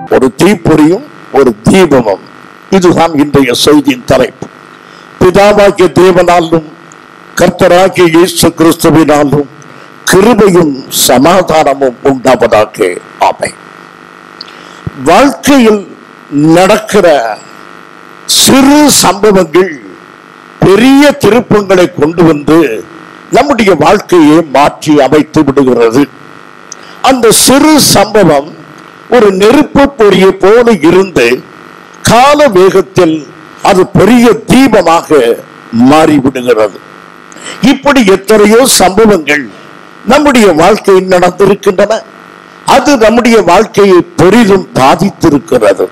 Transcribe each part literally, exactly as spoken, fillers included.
ஒரு தீப்பொறியும் ஒரு தீபமும். இதுதான் இன்றைய செய்தியின் தலைப்பு. பிதாவாகிய தேவனாலும் கர்த்தராகிய இயேசு கிறிஸ்துவினாலும் கிருபையும் சமாதானமும் உண்டாவதாக. ஆமென். வாழ்க்கையில் நடக்கிற சிறு சம்பவங்கள் பெரிய திருப்பங்களை கொண்டு வந்து நம்முடைய வாழ்க்கையை மாற்றி அமைத்து விடுகிறது. அந்த சிறு சம்பவம் ஒரு நெருப்பு பொறியை போல இருந்து கால வேகத்தில் அது பெரிய தீபமாக மாறிவிடுகிறது. இப்படி எத்தனையோ சம்பவங்கள் நம்முடைய வாழ்க்கையில் நடந்திருக்கின்றன. அது நம்முடைய வாழ்க்கையை பெரிதும் பாதித்திருக்கிறது.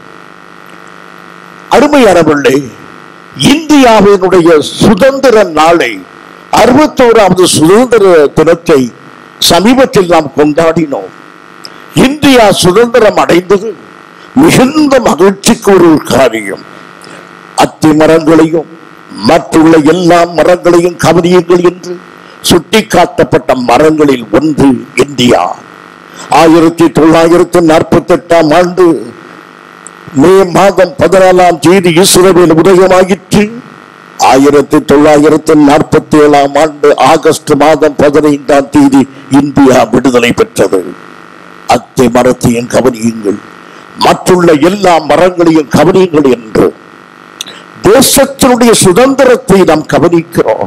அருமையானவர்களே, இந்தியாவினுடைய சுதந்திர நாளை அறுபத்தோராவது சுதந்திர தினத்தை சமீபத்தில் நாம் கொண்டாடினோம். இந்தியா சுதந்திரம் அடைந்தது மிகுந்த மகிழ்ச்சிக்கு ஒரு காரியம். அத்தி மரங்களையும் மற்றுள்ள எல்லா மரங்களையும் கவனியுங்கள் என்று சுட்டிக்காட்டப்பட்ட மரங்களில் ஒன்று இந்தியா. ஆயிரத்தி தொள்ளாயிரத்தி நாற்பத்தி எட்டாம் ஆண்டு மே மாதம் பதினாலாம் தேதி இஸ்ரவேல் உதயமாயிற்று. ஆயிரத்தி தொள்ளாயிரத்தி நாற்பத்தி ஏழாம் ஆண்டு ஆகஸ்ட் மாதம் பதினைந்தாம் தேதி இந்தியா விடுதலை பெற்றது. அத்தை மரத்தையும் கவனியுங்கள், மற்றுள்ள எல்லா மரங்களையும் கவனியுங்கள் என்று தேசத்தினுடைய சுதந்திரத்தை நாம் கவனிக்கிறோம்.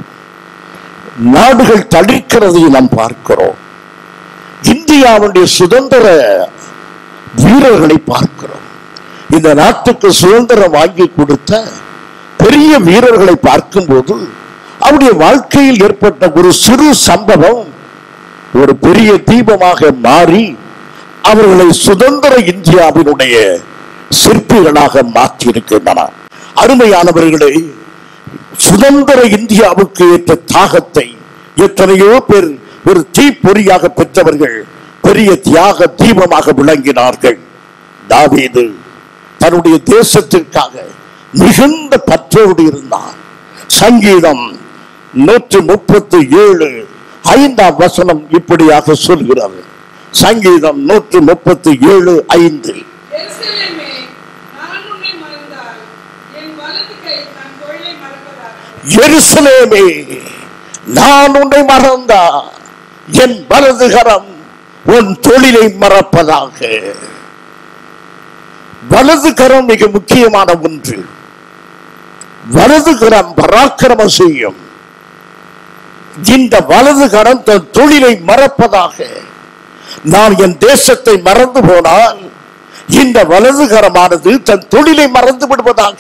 நாடுகள் தளிர்க்கிறதை நாம் பார்க்கிறோம். இந்தியாவுடைய சுதந்திர வீரர்களை பார்க்கிறோம். இந்த நாட்டுக்கு சுதந்திரம் வாங்கி கொடுத்த பெரிய வீரர்களை பார்க்கும் போது அவருடைய வாழ்க்கையில் ஏற்பட்ட ஒரு சிறு சம்பவம் ஒரு பெரிய தீபமாக மாறி அவர்களை சுதந்திர இந்தியாவினுடைய சிற்பிகளாக மாற்றியிருக்கின்றன. அருமையானவர்களே, சுதந்திர இந்தியாவுக்கு ஏற்ற தாகத்தை எத்தனையோ பேர் ஒரு தீப்பொறியாக பெற்றவர்கள் பெரிய தியாக தீபமாக விளங்கினார்கள். தாவீது தன்னுடைய தேசத்திற்காக மிகுந்த பற்றோடு இருந்தார். சங்கீதம் நூற்றி முப்பத்தி ஏழு ஐந்தாம் வசனம் இப்படியாக சொல்கிறது. சங்கீதம் நூற்றி முப்பத்தி ஏழு ஐந்து. எருசலேமே, நான் உன்னை மறந்தால் என் வலதுகரம் உன் தொழிலை மறப்பதாக. வலதுகரம் மிக முக்கியமான ஒன்று. வலதுகரம் பராக்கிரமம் செய்யும். இந்த வலதுகரம் தன் தொழிலை மறப்பதாக. நான் என் தேசத்தை மறந்து போனால் இந்த வலதுகரமானது தன் தொழிலை மறந்து விடுவதாக.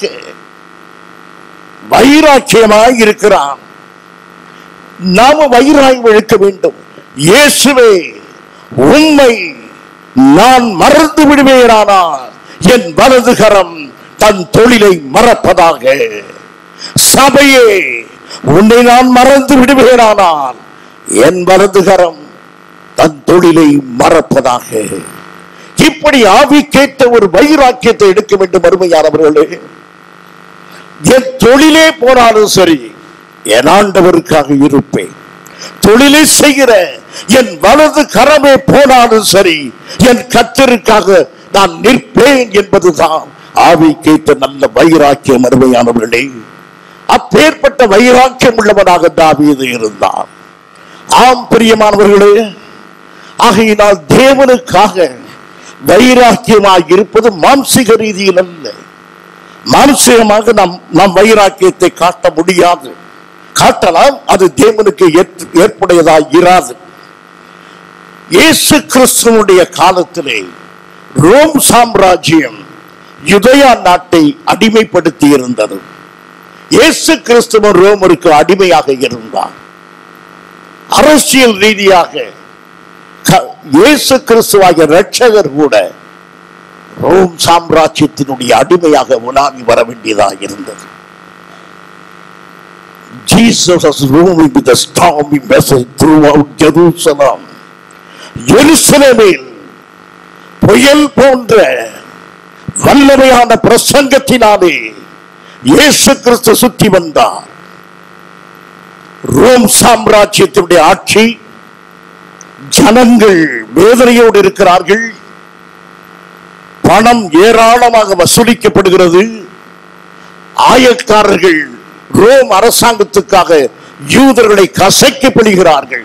வைராக்கியமாய் இருக்கிறான். நாம வைராக்கியம் எடுக்க வேண்டும். இயேசுவே, உம்மை நான் மறந்து விடுவேனானால் என் வலதுகரம் தன் தொழிலை மறப்பதாக. சபையே, உன்னை நான் மறந்து விடுவேனானால் என் வலதுகரம் தன் தொழிலை மறப்பதாக. இப்படி ஆவி கேட்ட ஒரு வைராக்கியத்தை எடுக்க வேண்டும். அருமையானவர்களே, என் தொழிலே போனாலும் சரி என் ஆண்டவருக்காக இருப்பேன். தொழிலை செய்கிற என் வலது கரமே போனாலும் சரி என் கர்த்தருக்காக நான் நிற்பேன் என்பதுதான் ஆவி கேட்ட நல்ல வைராக்கியம். அருமையானவர்களே, அப்பேற்பட்ட வைராக்கியம் உள்ளவனாக தாவீது இருந்தார். ஆம் பிரியமானவர்களே, ஆகையினால் தேவனுக்காக வைராக்கியமாக இருப்பது மாம்சிக ரீதியில் அல்ல. மாம்சிகமாக நாம் நாம் வைராக்கியத்தை காட்ட முடியாது. காட்டலாம், அது தேவனுக்கு ஏற்புடையதாக இராது. இயேசு கிறிஸ்துவனுடைய காலத்திலே ரோம் சாம்ராஜ்யம் யூதேயா நாட்டை அடிமைப்படுத்தி இருந்தது. இயேசு கிறிஸ்துவ ரோமருக்கு அடிமையாக இருந்தார். அரசியல் ரீதியாக இயேசு கிறிஸ்துவாகிய இரட்சகர் கூட ரோம் சாம்ராஜ்யத்தினுடைய அடிமையாக உலாவி வர வேண்டியதாக இருந்தது. Jesus was roaming with a stormy vessel throughout Jerusalem. எருசலேமில் புயல் போன்ற வல்லமையான பிரசங்கத்தினாலே இயேசு கிறிஸ்து சுற்றி வந்தார். ரோம் சாம்ராஜ்யத்தினுடைய ஆட்சி, ஜனங்கள் வேதனையோடு இருக்கிறார்கள். பணம் ஏராளமாக வசூலிக்கப்படுகிறது. ஆயக்காரர்கள் ரோம் அரசாங்கத்துக்காக யூதர்களை கசைக்கப்படுகிறார்கள்.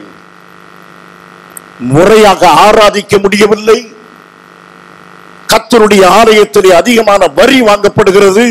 முறையாக ஆராதிக்க முடியவில்லை. கர்த்தருடைய ஆலயத்திலே அதிகமான வரி வாங்கப்படுகிறது.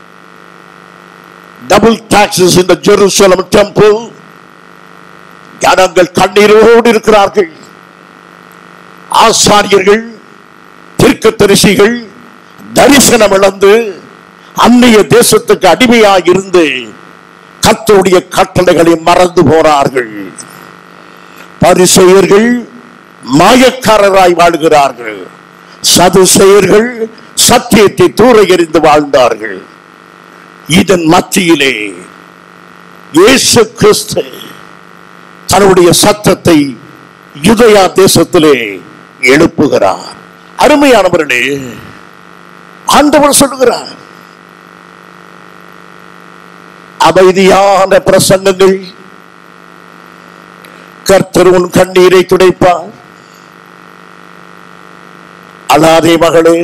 Double taxes in the Jerusalem temple. ஜனங்கள் கண்ணீரோடு இருக்கிறார்கள். ஆசாரியர்கள், தீர்க்கதரிசிகள் தரிசனம் இழந்து அந்நிய தேசத்துக்கு அடிமையாக இருந்து கர்த்தருடைய கட்டளைகளை மறந்து போனார்கள். பரிசேயர்கள் மாயக்காரராய் வாழ்கிறார்கள். சதுசேயர்கள் சத்தியத்தை தூர எறிந்து வாழ்ந்தார்கள். இதன் மத்தியிலே இயேசு கிறிஸ்து தன்னுடைய சத்தத்தை யூதேயா தேசத்திலே எழுப்புகிறார். அருமையானவர்களே, ஆண்டவர் சொல்லுகிறார், அமைதியான பிரசங்கங்கள், கர்த்தர் உன் கண்ணீரை துடைப்பார். அழாதே மகளே,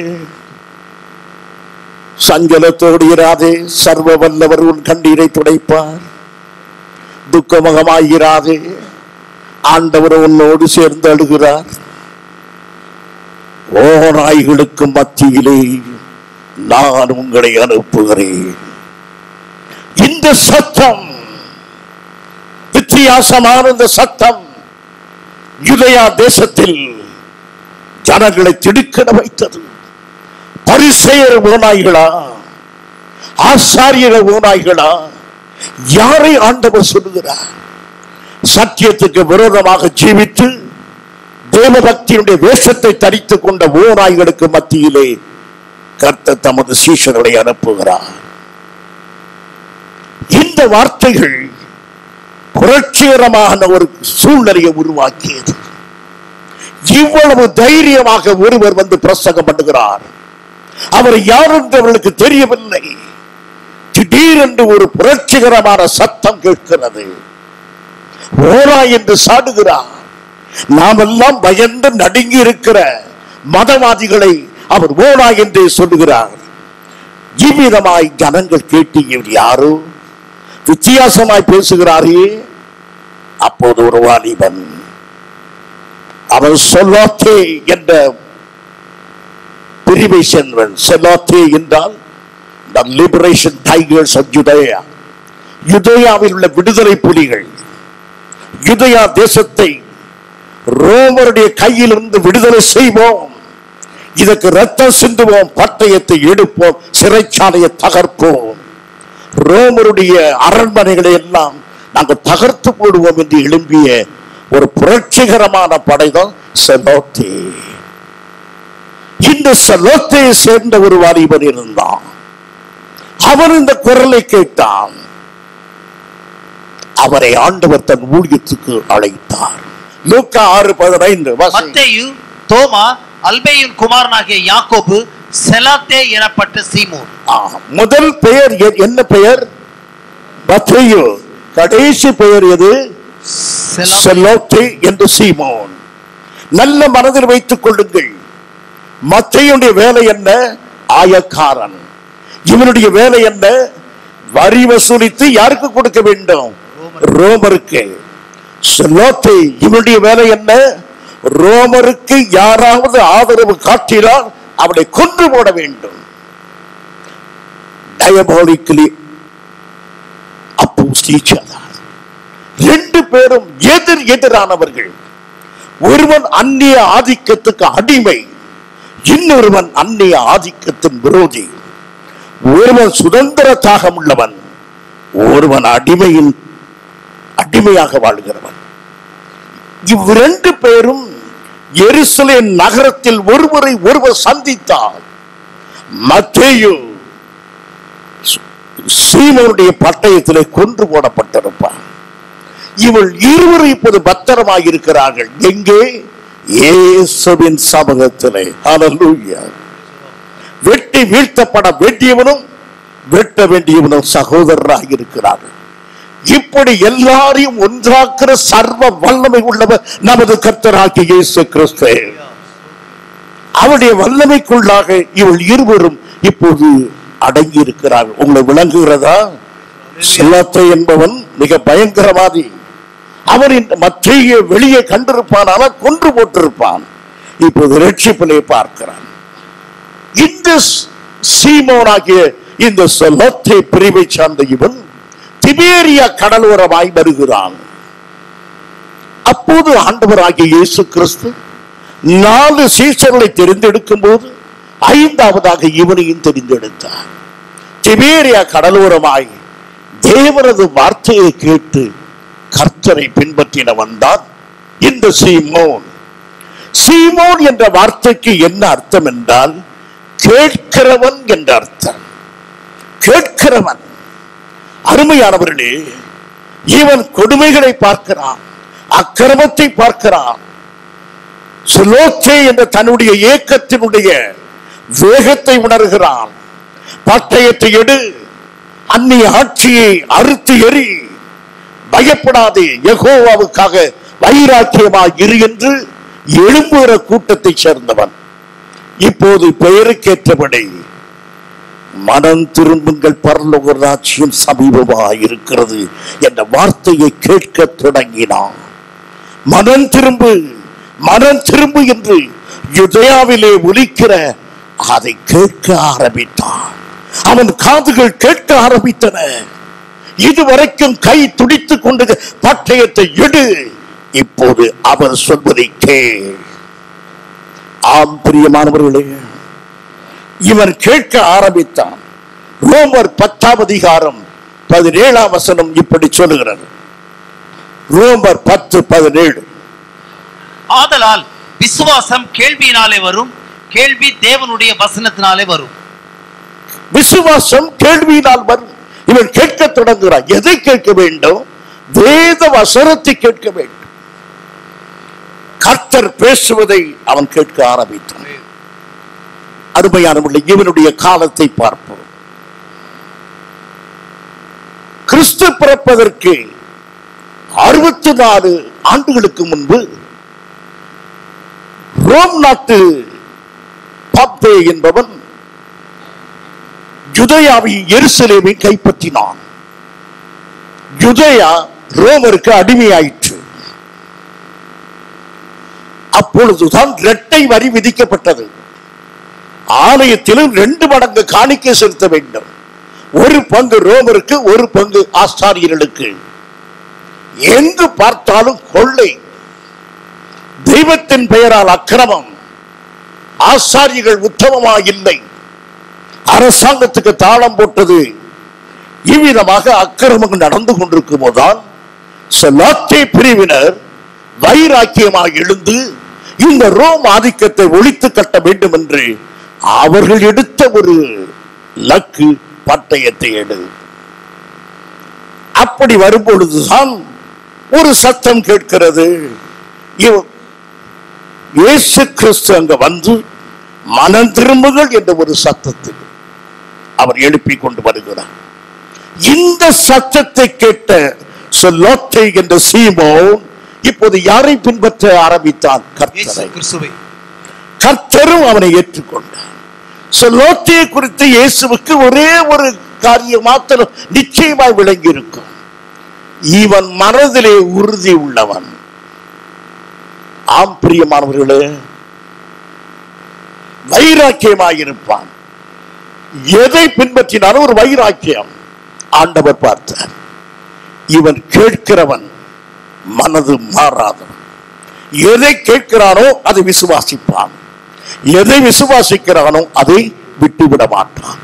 சஞ்சலத்தோடு இராதே, சர்வ வல்லவர் உன் கண்ணீரை துடைப்பார். துக்கமுகமாயிராதே, ஆண்டவர் உன்னோடு சேர்ந்து அழுகிறார். ஓநாய்களுக்கு மத்தியிலே நான் உங்களை அனுப்புகிறேன். இந்த சத்தம், வித்தியாசமான இந்த சத்தம் யூதேயா தேசத்தில் ஜனங்களை திடுக்கிட வைத்தது. பரிசேயர் ஓநாய்களா, ஆசாரியர் ஓநாய்களா? யாரை ஆண்டவர் சொல்லுகிறார்? சத்தியத்துக்கு விரோதமாக ஜீவித்து தேவபக்தியுடைய வேஷத்தை தரித்துக் கொண்ட ஓநாய்களுக்கு மத்தியிலே கர்த்தர் தமது சீஷர்களை அனுப்புகிறார். இந்த வார்த்தைகள் புரட்சிகரமான ஒரு சூழ்நிலையை உருவாக்கியது. இவ்வளவு தைரியமாக ஒருவர் வந்து பிரசங்கம் பண்ணுகிறார். அவர் யார் என்று அவர்களுக்கு தெரியவில்லை. திடீரென்று ஒரு புரட்சிகரமான சத்தம் கேட்கிறது. ஓநாய் என்று சாடுகிறார். நாம் எல்லாம் பயந்து நடுங்கி இருக்கிற மதவாதிகளை அவர் ஓநாய் என்றே சொல்லுகிறார். இவ்விதமாய் ஜனங்கள் கேட்டீங்க, யாரோ வித்தியாசமாய் பேசுகிறாரே. அப்போது ஒரு வாலிபன், அவன் செலோத்தே என்ற பிரிவை சேர்ந்தவன். செலோத்தே என்றால் the liberation tigers of Judea. யூதேயாவில் உள்ள விடுதலை புலிகள். யூதேயா தேசத்தை ரோமருடைய கையிலிருந்து விடுதலை செய்வோம், இதற்கு ரத்தம் சிந்துவோம், பட்டயத்தை எடுப்போம், சிறைச்சாலையை தகர்ப்போம், ரோமருடைய அரண்மனைகளை எல்லாம் நாங்கள் தகர்த்து போடுவோம் என்று எழும்பிய ஒரு புரட்சிகரமான படைதான் செலோத்தே. இந்த செலோத்தையை சேர்ந்த ஒரு வாலிபன் இருந்தான். அவன் இந்த குரலை கேட்டான். அவரை ஆண்டவர் தன் ஊழியத்துக்கு அழைத்தார். லூக்கா ஆறு பதினைந்து. மத்தேயு, தோமா, அல்பேயின் குமாரனாகிய யாக்கோபு, செலோத்தே எனப்பட்ட சீமோன். முதல் பெயர் என்ன பெயர்? மத்தேயு. கடைசி பெயர் எது? செலோத்தே என்று சீமோன். நல்ல மனதில் வைத்துக் கொள்ளுங்கள். மத்தேயுடைய வேலை என்ன? ஆயக்காரன். இவனுடைய வேலை என்ன? வரி வசூலித்து யாருக்கு கொடுக்க வேண்டும்? ரோமருக்கு. செலோத்தே இவனுடைய வேலை என்ன? ரோமருக்கு யாராவது ஆதரவு காட்டினால் அவனை கொன்று போட வேண்டும். Diabolically oppose each other. ரெண்டு பேரும் எதிர் எதிரானவர்கள். ஒருவன் அந்நிய ஆதிக்கத்துக்கு அடிமை, இன்னொருவன் அந்நிய ஆதிக்கத்தின் விரோதி. ஒருவன் சுதந்திர தாகம் உள்ளவன், ஒருவன் அடிமையின் அடிமையாக வாழ்கிறவன். இவ்விரண்டு பேரும் எருசலேம் நகரத்தில் ஒருவரை ஒருவர் சந்தித்தார். மத்தேயு சீமோனுடைய பட்டயத்திலே கொன்று போடப்பட்டிருப்பார். இவள் இருவரும் இப்போது பத்திரமாக இருக்கிறார்கள். எங்கே? இயேசுவின் சமூகத்திலே. ஹல்லேலூயா. வெட்டி வீழ்த்தப்பட வேண்டியவனும் வெட்ட வேண்டியவனும் சகோதரராக இருக்கிறார்கள். இப்படி எல்லாரையும் ஒன்றாக்குற சர்வ வல்லமை உள்ளவர் நமது கர்த்தராகிய இயேசு கிறிஸ்து. அவருடைய வல்லமைக்குள்ளாக இவள் இருவரும் இப்போது அடங்கி இருக்கிறார்கள். உங்களை விளங்குகிறதா? செல்லாத்தை என்பவன் மிக பயங்கரவாதி. அவரின் மற்றைய வெளியே கண்டிருப்பான், ஆனால் கொன்று போட்டிருப்பான். இப்போது ரட்சிப்பிலே பார்க்கிறான். இந்த சீமோனாகிய இந்த செல்லாத்தை பிரிவை சார்ந்த இவன் திபேரியா கடலோரமாய் வருகிறான். அப்போது ஆண்டவராகிய இயேசு கிறிஸ்து நாலு சீஷர்களை தெரிந்தெடுக்கும் போது ஐந்தாவதாக இவனையும் தெரிந்தெடுத்தார். திபேரியா கடலோரமாய் தேவனது வார்த்தையை கேட்டு கர்த்தரை பின்பற்றினவன் தான் இந்த சீமோன். சீமோன் என்ற வார்த்தைக்கு என்ன அர்த்தம் என்றால் கேட்கிறவன் என்ற அர்த்தம். கேட்கிறவன். அருமையானவர்களே, இவன் கொடுமைகளை பார்க்கிறான், அக்கிரமத்தை பார்க்கிறான். சுலோத்தே என்ற தன்னுடைய ஏக்கத்தினுடைய வேகத்தை உணர்கிறான். பட்டயத்தை எடு, அந்நிய ஆட்சியை அறுத்து எறி, பயப்படாதே, யெகோவாவுக்காக வைராக்கியமாய் இரு என்று எழும்புகிற கூட்டத்தை சேர்ந்தவன். இப்போது பெயருக்கேற்றபடி மனம் திரும்புங்கள், பரலோக ராஜ்யம் சமீபமாய் இருக்கிறது என்ற வார்த்தையை கேட்க தொடங்கினான். மனம் திரும்பு, மனம் திரும்பு என்று யூதேயாவிலே ஒலிக்கிற அதை கேட்க ஆரம்பித்தான். அவன் காதுகள் கேட்க ஆரம்பித்தன. இதுவரைக்கும் கை துடித்துக் கொண்டு பட்டயத்தை எடு, இப்போது அவர் சொல்வதை கேள். ஆம் பிரியமானவர்களே, இவன் கேட்க ஆரம்பித்தான். ரோமர் பத்தாம் அதிகாரம் பதினேழாம் வசனம் இப்படி சொல்லுகிறது. ரோமர் பத்து பதினேழு. ஆதலால் விசுவாசம் கேள்வியினாலே வரும், கேள்வி தேவனுடைய வசனத்தினாலே வரும். விசுவாசம் கேள்வியினால் வரும். இவன் கேட்க தொடங்குகிறான். எதை கேட்க வேண்டும்? வேத வசனத்தை கேட்க வேண்டும். கர்த்தர் பேசுவதை அவன் கேட்க ஆரம்பித்தான். அருமையானவர்களே, இவனுடைய காலத்தை பார்ப்போம். கிறிஸ்து பிறப்பதற்கு அறுபத்தி நாலு ஆண்டுகளுக்கு முன்பு ரோம் நாட்டு பாப்பே என்பவன் யூதேயாவின் எருசலேமை கைப்பற்றினான். யூதேயா ரோமருக்கு அடிமையாயிற்று. அப்பொழுதுதான் இரட்டை வரி விதிக்கப்பட்டது. ஆலயத்திலும் ரெண்டு மடங்கு காணிக்கை செலுத்த வேண்டும். ஒரு பங்கு ரோமருக்கு, ஒரு பங்கு ஆசாரியர்களுக்கு. எங்கு பார்த்தாலும் கொள்ளை, தெய்வத்தின் பெயரால் அக்கிரமம், ஆசாரியர்கள் உத்தமமாக இல்லை, அரசாங்கத்துக்கு தாளம் போட்டது. இவ்விதமாக அக்கிரமங்கள் நடந்து கொண்டிருக்கும் போதுதான் செலாத்தே பிரிவினர் வைராக்கியமாக எழுந்து இந்த ரோம் ஆதிக்கத்தை ஒழித்து கட்ட வேண்டும் என்று அவர்கள் எடுத்த ஒரு லக்கு பட்டயத்தை எடு. அப்படி வரும்பொழுதுதான் ஒரு சத்தம் கேட்கிறது. இயேசு கிறிஸ்து அங்க வந்து மனம் திரும்புங்கள் என்ற ஒரு சத்தத்தை அவர் எழுப்பி கொண்டு வருகிறார். இந்த சத்தத்தை கேட்ட செலோத்தே என்ற சீமோன் இப்போது யாரை பின்பற்ற ஆரம்பித்தான்? கர்த்தரை. கர்த்தரும் அவனை ஏற்றுக்கொண்டார். செலோத்தே குறித்து இயேசுவுக்கு ஒரே ஒரு காரியம் மாத்திரம் நிச்சயமாய் விளங்கி இருக்கும். இவன் மனதிலே உறுதி உள்ளவன். ஆம் பிரியமானவர்களே, வைராக்கியமாயிருப்பான். எதை பின்பற்றினாலும் ஒரு வைராக்கியம். ஆண்டவர் பார்த்தார், இவன் கேட்கிறவன், மனது மாறாதவன். எதை கேட்கிறானோ அதை விசுவாசிப்பான், எதை விசுவாசிக்கிறானோ அதை விட்டுவிட மாட்டான்.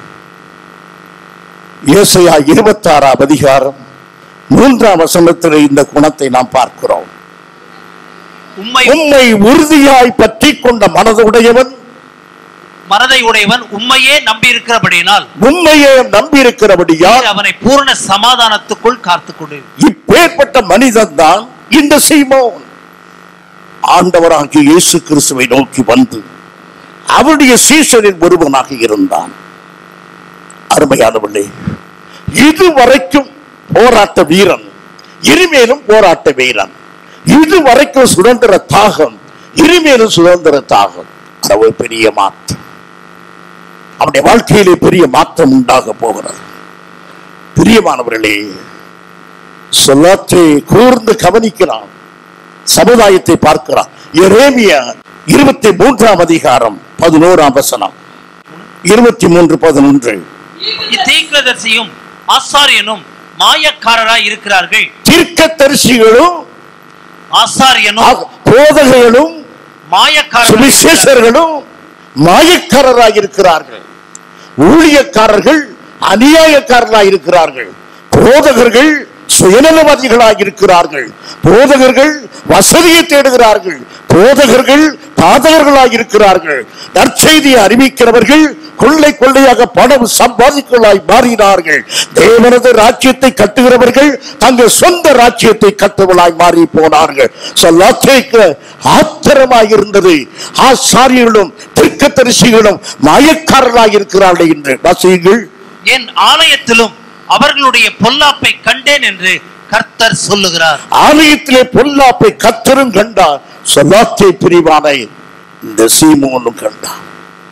ஏசாயா இருபத்தி ஆறாம் அதிகாரம் மூன்றாம் வசனத்தில் இந்த குணத்தை நாம் பார்க்கிறோம். உம்மை உறுதியாய் பற்றி கொண்ட மனதுடையவன், மனதை உடையவன் உம்மையே நம்பி இருக்கிறபடியால் உண்மையே நம்பி இருக்கிறபடியால் அவனை பூரண சமாதானத்துக்குள் காத்துக்கொண்டு. இப்பேற்பட்ட மனிதன் தான் இந்த சீமோன். ஆண்டவராகிய இயேசு கிறிஸ்துவை நோக்கி வந்து அவருடைய சீஷரின் ஒருவனாக இருந்தான். அருமையானவர்களே, இதுவரைக்கும் போராட்ட வீரன், இனிமேலும் போராட்ட வீரன். இதுவரைக்கும் சுதந்திர தாகம், இனிமேலும் சுதந்திர தாகம். அது ஒரு பெரிய மாற்றம். அவனுடைய வாழ்க்கையிலே பெரிய மாற்றம் உண்டாக போகிறது. பிரியமானவர்களே, சொல்லாத்தை கூர்ந்து கவனிக்கிறான், சமுதாயத்தை பார்க்கிறான். எரேமியா இருபத்தி மூன்றாம் அதிகாரம் பதினோராம் வசனம். இருபத்தி மூன்று பதினொன்று. தீர்க்கதரிசியும் ஆசாரியனும் மாயக்காரராய் இருக்கிறார்கள். தீர்க்கதரிசிகளும் ஆசாரியனும் போதகர்களும் மாயக்காரர்களும் மாயக்காரராய் இருக்கிறார்கள். ஊழியக்காரர்கள் அநியாயக்காரராய் இருக்கிறார்கள். போதகர்கள் சுயநலவாதிகளாக இருக்கிறார்கள். போதகர்கள் வசதியை தேடுகிறார்கள். போதகர்கள் பாதகர்களாக இருக்கிறார்கள். நற்செய்தியை அறிவிக்கிறவர்கள் கொள்ளை கொள்ளையாக பணம் சம்பாதிக்கலாய் மாறினார்கள். தேவனது ராஜ்யத்தை கட்டுகிறவர்கள் தங்கள் சொந்த ராஜ்யத்தை கட்டுவலாய் மாறி போனார்கள். ஆத்திரமாய் இருந்தது. ஆசாரியர்களும் தீர்க்கதரிசிகளும் மாயக்காரர்களாக இருக்கிறார்கள் என்று வாசியுங்கள். என் ஆலயத்திலும் அவர்களுடைய பொல்லாப்பை கண்டேன் என்று கர்த்தர் சொல்லுகிறார். ஆலயத்திலே பொல்லாப்பை கர்த்தரும் கண்டார். சொல்லாத்தை பிரிவானை இந்த சீமோனும் கண்டார்.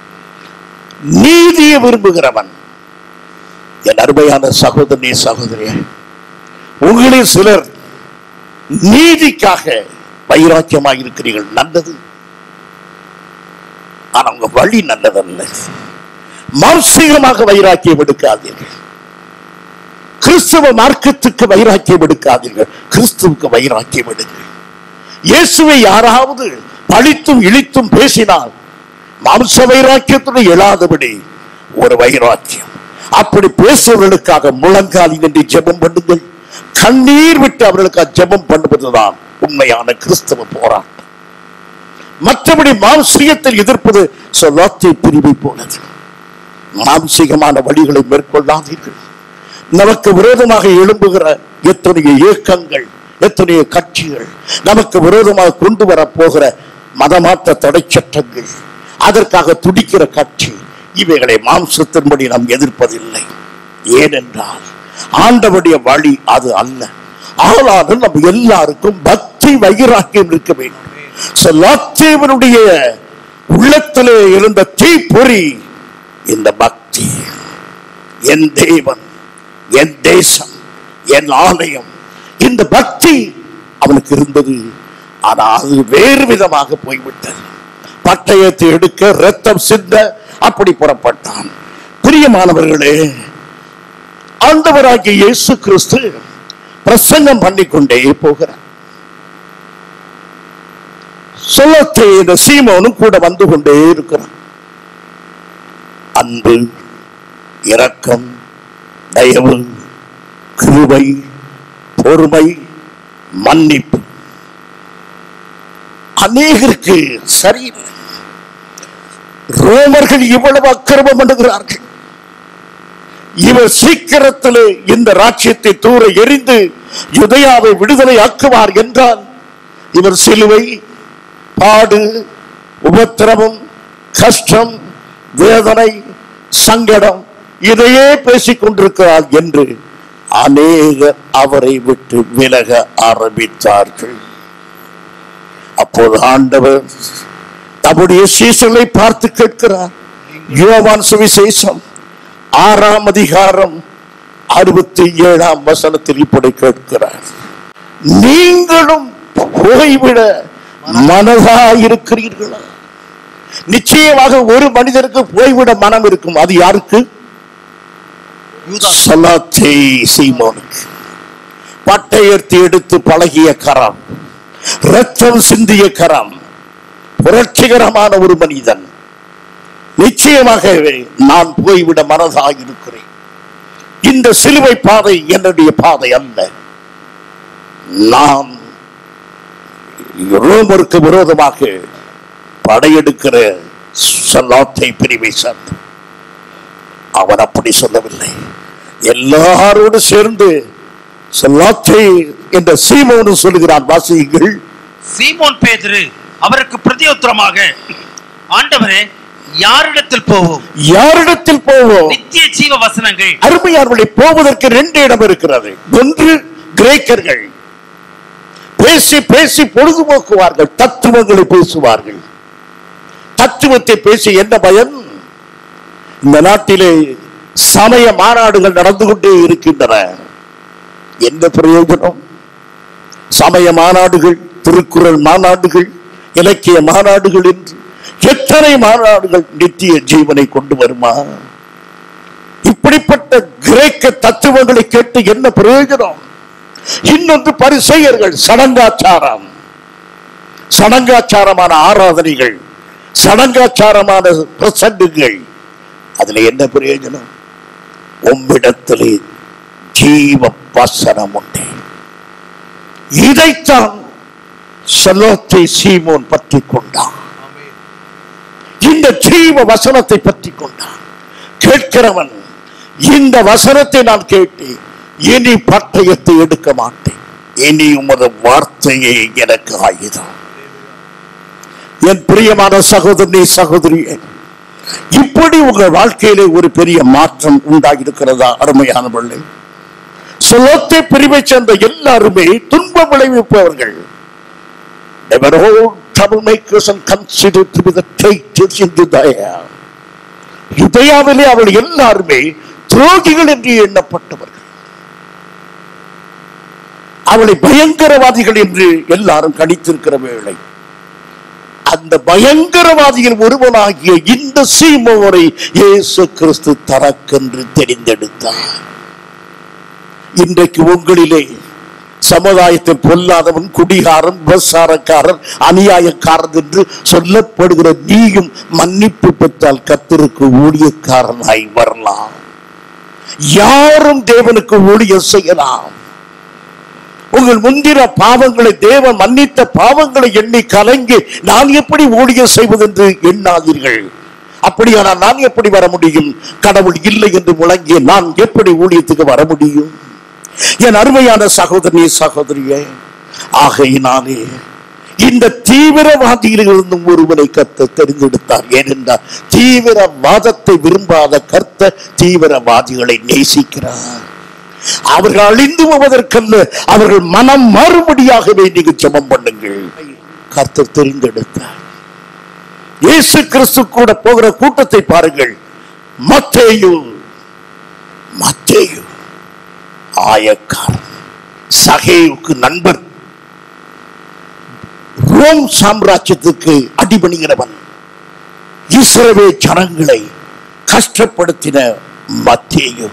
நீதியை விரும்புகிறவன். என் அருமையான சகோதரனே சகோதரியே, உங்களில் சிலர் நீதிக்காக வைராக்கியமாக இருக்கிறீர்கள். நல்லது. ஆனா உங்க வழி நல்லதல்ல. மாம்சீகமாக வைராக்கியம் எடுக்காதீர்கள். கிறிஸ்துவ மார்க்கத்துக்கு வைராக்கியம் எடுக்காதீர்கள். கிறிஸ்துவுக்கு வைராக்கியம் எடுங்கள். இயேசுவை யாராவது பழித்தும் இழித்தும் பேசினால் மாம்ச வைராக்கியத்துடன் எழாதபடி ஒரு வைராக்கியம். அப்படி பேசுவவர்களுக்காக முழங்காலில் நின்று ஜெபம் பண்ணுங்கள். கண்ணீர் விட்டு அவர்களுக்காக ஜெபம் பண்ணுவதுதான் உண்மையான கிறிஸ்தவ போராட்டம். மற்றபடி மாம்சீகத்தில் எதிர்ப்பது சொல்லாத்தை பிரிவை போனது. மாம்சீகமான வழிகளை மேற்கொள்ளாதீர்கள். நமக்கு விரோதமாக எழும்புகிற எத்தனைய இயக்கங்கள், எத்தனைய கட்சிகள், நமக்கு விரோதமாக கொண்டு வர போகிற மதமாற்ற தடை சட்டங்கள், அதற்காக துடிக்கிற கட்சி, இவைகளை மாம்சத்தின்படி நாம் எதிர்ப்பதில்லை. ஏனென்றால் ஆண்டவருடைய வழி அது அல்ல. ஆனாலும் நம்ம எல்லாருக்கும் பக்தி வைராக்கியம் இருக்க வேண்டும். சொல்லாத்தேவனுடைய உள்ளத்திலே இருந்த தீப்பொறி இந்த பக்தி. என் தேவன், என் தேசம், என் ஆலயம், இந்த பக்தி அவனுக்கு இருந்தது. ஆனால் அது வேறு விதமாக போய்விட்டது. பட்டயத்தை எடுக்க ரத்தம் சிந்த அப்படி புறப்பட்டான். பிரியமானவர்களே, ஆண்டவராகிய இயேசு கிறிஸ்து பிரசங்கம் பண்ணிக்கொண்டே போகிறார். சொல்லத்தை இந்த சீமோனும் கூட வந்து கொண்டே இருக்கிறான். அன்பு, இரக்கம், தயவு, கிருபை, பொறுமை, மன்னிப்பு அநேகருக்கு சரியில்லை. ரோமர்கள் இவ்வளவு அக்கிரமம் பண்ணுகிறார்கள். இவர் சீக்கிரத்திலே இந்த ராஜ்யத்தை தூர எரிந்து யூதேயாவை விடுதலை ஆக்குவார் என்றால் இவர் சிலுவை, பாடு, உபத்திரவம், கஷ்டம், வேதனை, சங்கடம் இதையே பேசிக் கொண்டிருக்கிறார் என்று அநேகர் அவரை விட்டு விலக ஆரம்பித்தார்கள். அப்போது ஆண்டவர் தம்முடைய சீசர்களை பார்த்து கேட்கிறார். யோவான் சுவிசேஷம் ஆறாம் அதிகாரம் அறுபத்தி ஏழாம் வசனத்தில் இப்படி கேட்கிறார், நீங்களும் போய்விட மனதாயிருக்கிறீர்களா? நிச்சயமாக ஒரு மனிதருக்கு போய்விட மனம் இருக்கும். அது யாருக்கு? சலாத்தை சீமோனுக்கு. பட்டயத்தை எடுத்து பழகிய கரம், ரத்தம் சிந்திய கரம், புரட்சிகரமான ஒரு மனிதன். நிச்சயமாகவே நான் போய்விட மனதாக இருக்கிறேன். இந்த சிலுவை பாதை என்னுடைய பாதை அல்ல. நான் ரோமருக்கு விரோதமாக படையெடுக்கிற சல்லாத்தை பிரிவை சார்ந்த அவன் அப்படி சொல்லவில்லை. எல்லாரோடு சேர்ந்து சல்லாத்தை என்ற சீமோனு சொல்லுகிறான். வாசியுங்கள். சீமோன் பேதுரு அவருக்கு பிரதியுத்தரமாக, ஆண்டவரே, யாரிடத்தில் போவோம்? யாரிடத்தில் போவோம்? நித்திய ஜீவ வசனங்கள். அருமையானவர்களை, போவதற்கு ரெண்டு இடம் இருக்கிறது. ஒன்று, கிரேக்கர்கள் பேசி பேசி பொழுதுபோக்குவார்கள், தத்துவங்களை பேசுவார்கள். தத்துவத்தை பேசி என்ன பயன்? இந்த நாட்டிலே சமய மாநாடுகள் நடந்து கொண்டே இருக்கின்றன. என்ன பிரயோஜனம்? சமய மாநாடுகள், திருக்குறள் மாநாடுகள், இலக்கிய மாநாடுகள் என்று எத்தனை மாநாடுகள் நித்திய ஜீவனை கொண்டு வருமா? இப்படிப்பட்ட கிரேக்க தத்துவங்களை கேட்டு என்ன பிரயோஜனம்? இன்னொன்று பரிசேயர்கள், சடங்காச்சாரம், சடங்காச்சாரமான ஆராதனைகள், சடங்காச்சாரமான பிரசங்குகள், அதுல என்ன பிரயோஜனம்? உம்மிடத்திலே ஜீவ வசனம் உண்டு. இதைத்தான் செலோத்தை சீமோன் பற்றி கொண்டான். இந்த ஜீவ வசனத்தை பற்றி கொண்டான். கேட்கிறவன், இந்த வசனத்தை நான் கேட்டேன், இனி பட்டயத்தை எடுக்க மாட்டேன், இனி உமது வார்த்தையே எனக்கு ஆயுதம். என் பிரியமான சகோதரி சகோதரியே, இப்படி உங்கள் வாழ்க்கையிலே ஒரு பெரிய மாற்றம் உண்டாகியிருக்கிறதா? அருமையானவர்களே, செலோத்தை பிரிவை சேர்ந்த எல்லாருமே துன்பம் விளைவிப்பவர்கள். They were all troublemakers and considered to be the traitors in Judea. யுதேயாவிலே அவர்கள் எல்லாருமே துரோகிகள் என்று எண்ணப்பட்டவர்கள். அவளை பயங்கரவாதிகள் என்று எல்லாரும் கணித்திருக்கிற வேளை, அந்த பயங்கரவாதிகள் ஒருவனாகிய இந்த சீமோனை இயேசு கிறிஸ்து தனக்கென்று தெரிந்தெடுத்தார். இன்றைக்கு உங்களிலே சமுதாயத்தில் பொல்லாதவன், குடிகாரன், விபசாரக்காரன், அநியாயக்காரன் என்று சொல்லப்படுகிற நீயும் மன்னிப்பு பெற்றால் கர்த்தருக்கு ஊழியக்காரனாய் வரலாம். யாரும் தேவனுக்கு ஊழியம் செய்யலாம். உங்கள் முந்திர பாவங்களை, தேவன் மன்னித்த பாவங்களை எண்ணி கலங்கி நான் எப்படி ஊழியம் செய்வது என்று எண்ணாதீர்கள். அப்படியானால் நான் எப்படி வர முடியும்? கடவுள் இல்லை என்று முழங்கிய நான் எப்படி ஊழியத்துக்கு வர முடியும்? என் அருமையான சகோதரி சகோதரியே, ஆகையினாலே இந்த தீவிரவாதிகளிலிருந்தும் ஒருவனை கர்த்தர் தெரிந்தெடுத்தார். ஏனென்றால் தீவிரவாதத்தை விரும்பாத கர்த்தர் தீவிரவாதிகளை நேசிக்கிறார். அவர்கள் அழிந்து போவதற்கல்ல, அவர்கள் மனம் மறுபடியாகவே நீங்கள் ஜெபம் பண்ணுங்கள். கர்த்தர் தெரிந்தெடுத்தார். இயேசு கிறிஸ்து கூட போகிற கூட்டத்தை பாருங்கள். மத்தேயு மத்தேயு ஆயக்காரன், சகேயுக்கு நண்பர், ரோம் சாம்ராஜ்யத்துக்கு அடிபணிகிறவன், இஸ்ரவேல் ஜனங்களை கஷ்டப்படுத்தின மத்தேயு.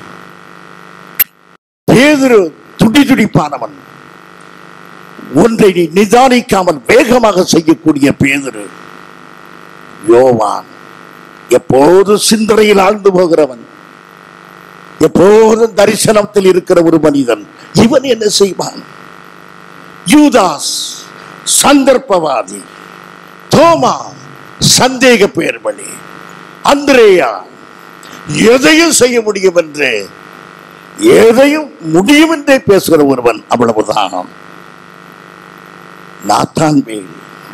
பேதுரு துடிதுடிப்பானவன், ஒன்றை நீ நிதானிக்காமல் வேகமாக செய்யக்கூடிய பேதுரு. யோவான் எப்போது சிந்தனையில் ஆழ்ந்து போகிறவன், எப்போதும் தரிசனத்தில் இருக்கிற ஒரு மனிதன். இவன் என்ன செய்வான்? யூதாஸ் சந்தர்ப்பவாதி, தோமா சந்தேக பேர்வழி, அந்திரேயா எதையும் செய்ய முடியும் என்று, எதையும் முடியும் என்றே பேசுகிற ஒருவன். அவ்வளவுதான். நாத்தான்வேல்,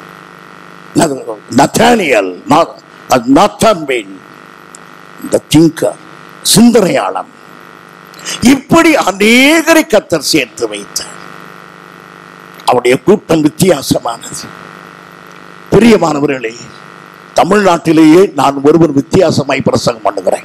நத்தானியல், நாத்தான்வேல், இந்த திங்கர், சிந்தனையாளன், இப்படி அநேகரை கர்த்தர் சேர்த்து வைத்தார். அவருடைய கூட்டம் வித்தியாசமானது. பிரியமானவர்களே, தமிழ்நாட்டிலேயே நான் ஒருவன் வித்தியாசமாய் பிரசங்கம் பண்ணுகிறேன்.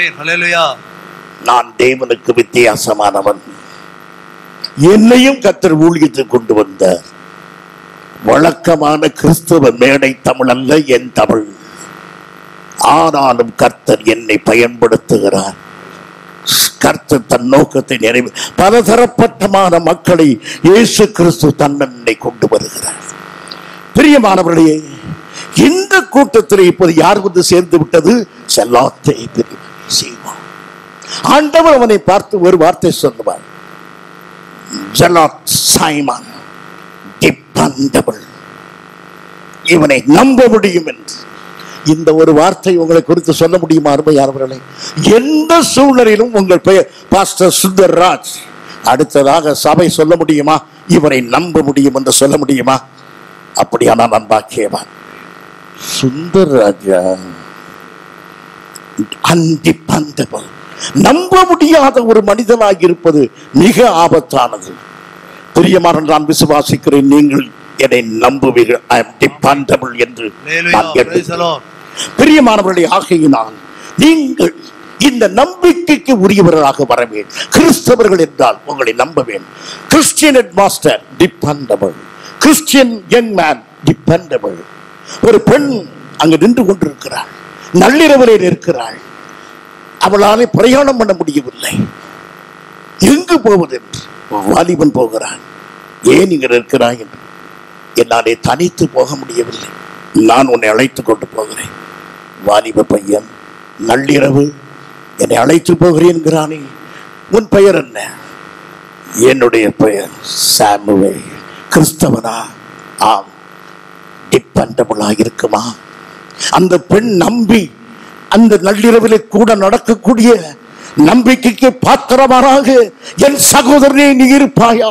நான் தேவனுக்கு வித்தியாசமானவன். என்னையும் கர்த்தர் ஊழியத்துக்கு கொண்டு வந்தார். வழக்கமான கிறிஸ்தவ மேடை தமிழ் அல்ல என் தமிழ். ஆனாலும் கர்த்தர் என்னை பயன்படுத்துகிறார். கர்த்தர் தன் நோக்கத்தை நிறைவு, பலதரப்பட்டமான மக்களை இயேசு கிறிஸ்து தன்னை கொண்டு வருகிறார். பிரியமானவர்களே, இந்த கூட்டத்தில் இப்போது யார் வந்து சேர்ந்து விட்டது? செல்லாத்தை செய்வான். ஆண்டவர் அவனை பார்த்து ஒரு வார்த்தை சொல்லுவார், சைமன் dependable, இவனை நம்ப முடியும் என்று. இந்த ஒரு வார்த்தை உங்களை குறித்து சொல்ல முடியுமா அருமையானவர்களே? எந்த சூழ்நிலையிலும் உங்கள் பெயர் பாஸ்டர் சுந்தர்ராஜ், அடுத்ததாக சபை சொல்ல முடியுமா இவரை நம்ப முடியும் என்று சொல்ல முடியுமா? அப்படியானா நான் பாக்கியவான். சுந்தர்ராஜா அன்டிபெண்டபிள், நம்ப முடியாத ஒரு மனிதனாக இருப்பது மிக ஆபத்தானது. பிரியமான நான் விசுவாசிக்கிறேன், நீங்கள் என்னை நம்புவீர்கள். I am dependable என்று நான் கேட்கிறேன். பிரியமானவர்களே, ஆகையினால் நீங்கள் இந்த நம்பிக்கைக்கு உரியவர்களாக வர வேண்டும். கிறிஸ்தவர்கள் என்றால் உங்களை நம்ப வேண்டும். Christian head master dependable, Christian young man dependable. ஒரு பெண் அங்கு நின்று கொண்டிருக்கிறாள், நள்ளிரவிலே இருக்கிறாள். அவளாலே பிரயாணம் பண்ண முடியவில்லை. எங்கு போவது என்று வாலிபன் போகிறான். ஏன் இங்க இருக்கிறாய் என்று. என்னாலே தனித்து போக முடியவில்லை, நான் உன்னை அழைத்துக் கொண்டு போகிறேன். வாலிப பையன், நள்ளிரவு என்னை அழைத்து போகிறேன் என்கிறானே. உன் பெயர் என்ன? என்னுடைய பெயர் சாமுவேல். கிறிஸ்தவனா? ஆம். டிபெண்டபிளா இருக்குமா? அந்த பெண் நம்பி அந்த நள்ளிரவிலே கூட நடக்கக்கூடிய நம்பிக்கைக்கு பாத்திரமாக என் சகோதரனே நீ இருப்பாயா?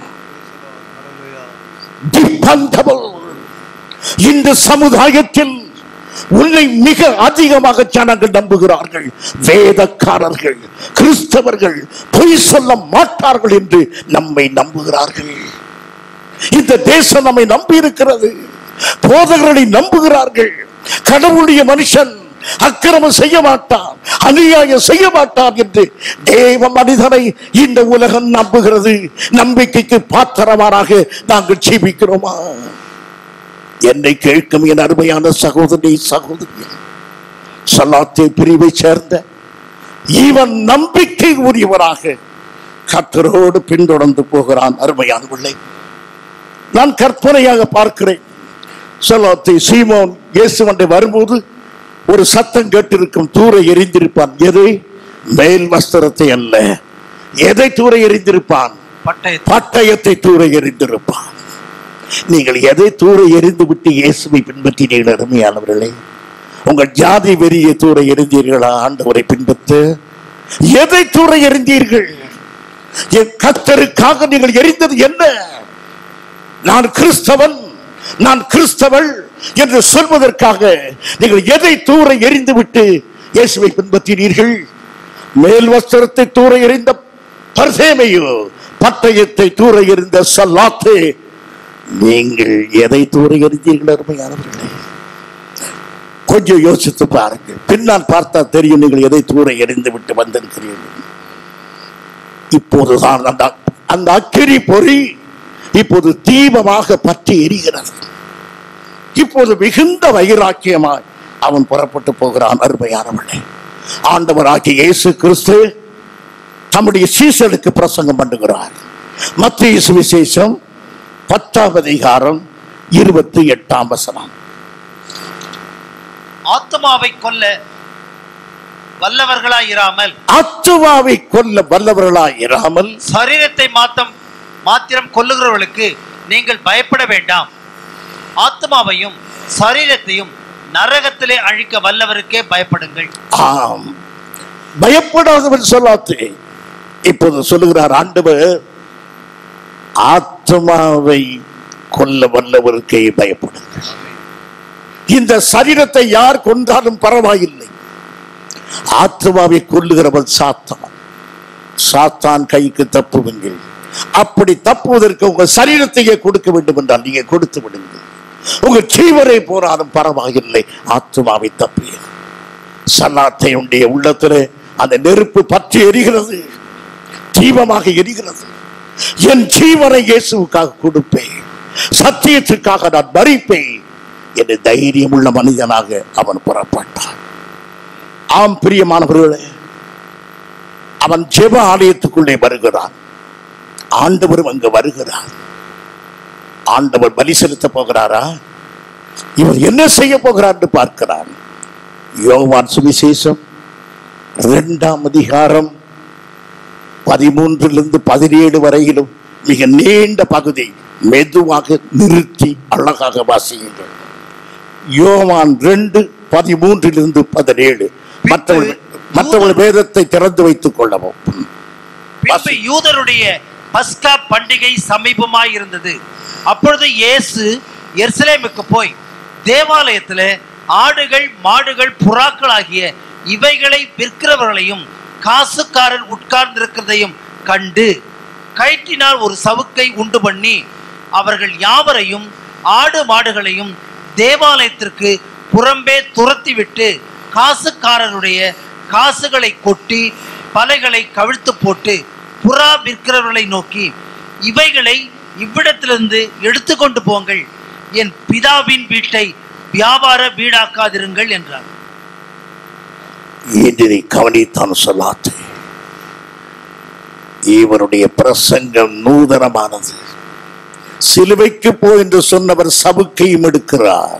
டிபெண்டபிள். இந்த சமுதாயத்தில் உன்னை மிக அதிகமாக ஜனங்கள் நம்புகிறார்கள். வேதக்காரர்கள், கிறிஸ்தவர்கள் பொய் சொல்ல மாட்டார்கள் என்று நம்மை நம்புகிறார்கள். இந்த தேசம் நம்மை நம்பி இருக்கிறது. போதகர்களை நம்புகிறார்கள். கடவுளுடைய மனுஷன் அக்கிரமம் செய்ய மாட்டான், அநியாயம் செய்ய மாட்டான் என்று தேவ மனிதனை இந்த உலகம் நம்புகிறது. நம்பிக்கைக்கு பாத்திரமானாக நாங்கள் ஜீவிக்கிறோமா? என்னை கேட்கும் என் அருமையான சகோதரி சகோதரி, சலாத்திய பிரிவை சேர்ந்த இவன் நம்பிக்கை உரியவராக கர்த்தரோடு பின்தொடர்ந்து போகிறான். அருமையான பிள்ளை, நான் கற்பனையாக பார்க்கிறேன். சலாத்திய சீமோன் இயேசுவண்டை வரும்போது ஒரு சத்தம் கேட்டிருக்கும். தூர எரிந்திருப்பான். எதை? மேல் வஸ்திரத்தை அல்ல. எதை தூர எரிந்திருப்பான்? பட்டயத்தை தூர எரிந்திருப்பான். நீங்கள் எதை தூர எரிந்து விட்டு இயேசுவை பின்பற்றினீர்கள்? அருமையானவர்களே, உங்கள் ஜாதி வெறியை தூர எரிந்தீர்களா? ஆண்டவரை பின்பற்ற எதை தூர எரிந்தீர்கள்? என் கர்த்தருக்காக நீங்கள் எரிந்தது என்ன? நான் கிறிஸ்தவன், நான் கிறிஸ்தவள் என்று சொல்வதற்காக நீங்கள் எதை தூர எரிந்து விட்டு இயேசுவை பின்பற்றினீர்கள்? மேல் வஸ்திரத்தை தூர எறிந்த பர்சேமையோ, பட்டயத்தை தூர எறிந்த சல்லாத்தே, நீங்கள் எதை தூர எறிந்தீர்கள்? அருமையானவர்களே, கொஞ்சம் யோசித்து பாருங்கள். பின்னால் பார்த்தா தெரியும் நீங்கள் எதை தூர எறிந்து விட்டு வந்திருக்கிறீர்கள். இப்போதுதான் அந்த அந்த அக்கினி பொறி இப்போது தீபமாக பற்றி எரிகிறது. இப்போது மிகுந்த வைராக்கியமாய் அவன் புறப்பட்டு போகிறான். அருமையானவர்களே, ஆண்டவராகிய இயேசு கிறிஸ்து தம்முடைய சீசர்களுக்கு பிரசங்கம் பண்ணுகிறார். மத்தேயு சுவிசேஷம் பத்தாம் அதிகாரம் இருபத்தி எட்டாம் வசனம். ஆத்துமாவை கொல்ல வல்லவர்களாயிராமல் ஆத்துமாவை கொல்ல வல்லவர்களாயிராமல் சரீரத்தை மாத்தம் மாத்திரம் கொல்லுகிறவர்களுக்கு நீங்கள் பயப்பட வேண்டாம். ஆத்மாவையும் சரீரத்தையும் நரகத்திலே அழிக்க வல்லவருக்கே பயப்படுங்கள். ஆம், பயப்படாதவன் சொல்லாத்தே. இப்போது சொல்லுகிறார் ஆண்டவர், ஆத்மாவை கொல்ல வல்லவருக்கே பயப்படுங்கள். இந்த சரீரத்தை யார் கொன்றாலும் பரவாயில்லை. ஆத்மாவை கொல்லுகிறவன் சாத்தான். சாத்தான் கைக்கு தப்புவீங்கள். அப்படி தப்புவதற்கு உங்கள் சரீரத்தையே கொடுக்க வேண்டும் என்றால் நீங்க கொடுத்து விடுங்கள். உங்கள் ஜீவனை போனாலும் பரவாயில்லை, ஆத்மாவை தப்பிய சல்லாத்தை உடைய உள்ளத்தில் அந்த நெருப்பு பற்றி எரிகிறது, தீபமாக எரிகிறது. என் ஜீவனை இயேசுவுக்காக கொடுப்பேன், சத்தியத்திற்காக நான் மரிப்பேன் என்று தைரியம் உள்ள மனிதனாக அவன் புறப்பட்டான். ஆம் பிரியமானவர்களே, அவன் ஜெப ஆலயத்துக்குள்ளே வருகிறான். ஆண்டவரும் அங்கு வருகிறார். ஆண்டவர் பலி செலுத்த போகிறாரா? இவர் என்ன செய்ய போகிறார் என்று பார்க்கிறார். யோவான் சுவிசேஷம் இரண்டாம் அதிகாரம் பதிமூன்றிலிருந்து பதினேழு வரையிலும் மிக நீண்ட பகுதி மெதுவாக நிறுத்தி அழகாக வாசியுங்கள். யோவான் ரெண்டு பதிமூன்றிலிருந்து பதினேழு. மற்றவர்கள் மற்றவர்கள் வேதத்தை திறந்து வைத்துக் கொள்ளவும். யூதருடைய பஸ்கா பண்டிகை சமீபமாய் இருந்தது. அப்பொழுது இயேசு எருசலேமுக்கு போய் தேவாலயத்திலே ஆடுகள் மாடுகள் புறாக்கள் ஆகிய இவைகளை விற்கிறவர்களையும் காசுக்காரர் உட்கார்ந்திருக்கிறதையும் கண்டு கயிற்றினால் ஒரு சவுக்கை உண்டு பண்ணி அவர்கள் யாவரையும் ஆடு மாடுகளையும் தேவாலயத்திற்கு புறம்பே துரத்திவிட்டு காசுக்காரருடைய காசுகளை கொட்டி பலைகளை கவிழ்த்து போட்டு புறா விற்கிறவர்களை நோக்கி, இவைகளை இவ்விடத்திலிருந்து எடுத்துக்கொண்டு போங்கள், என் பிதாவின் வீட்டை வியாபார வீடாக்காதிருங்கள் என்றார். இதை கவனித்தான் சொல்லாத்து. இவருடைய பிரசங்கம் நூதனமானது. சிலுவைக்கு போ என்று சொன்னவர் சவுக்கையும் எடுக்கிறார்.